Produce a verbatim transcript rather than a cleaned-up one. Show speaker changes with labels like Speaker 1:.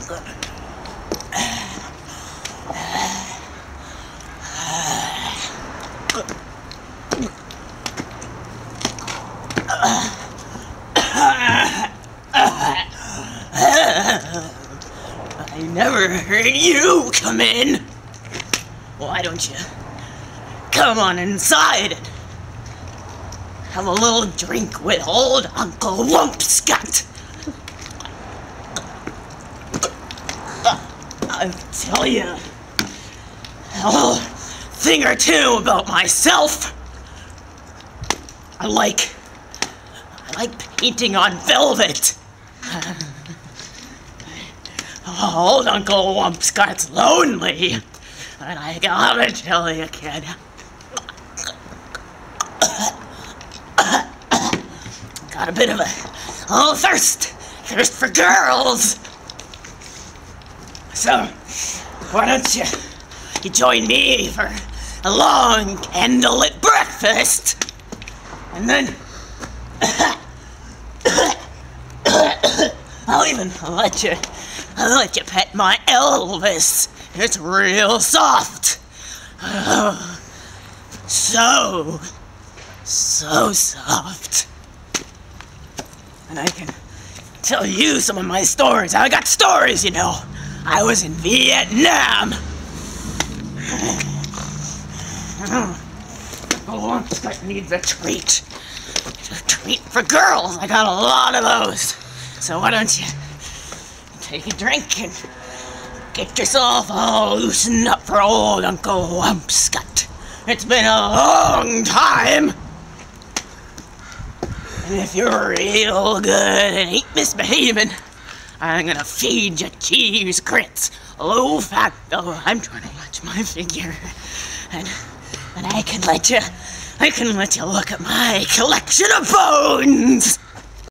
Speaker 1: I never heard you come in. Why don't you come on inside and have a little drink with old Uncle Wumpscut? I'll tell you a little thing or two about myself. I like, I like painting on velvet. Old Uncle Wumpscut's lonely, and I gotta tell you, kid, got a bit of a, a little thirst, thirst for girls. So, why don't you, you join me for a long candlelit breakfast, and then I'll even let you, I'll let you pet my Elvis. It's real soft. Oh, so, so soft. And I can tell you some of my stories. I got stories, you know. I was in Vietnam. Oh, Wumpscut needs a treat. A treat for girls. I got a lot of those. So why don't you take a drink and get yourself all loosened up for old Uncle Wumpscut. It's been a long time. And if you're real good and ain't misbehaving, I'm gonna feed you cheese grits, low fat though. I'm trying to watch my figure, and and I can let you, I can let you look at my collection of bones.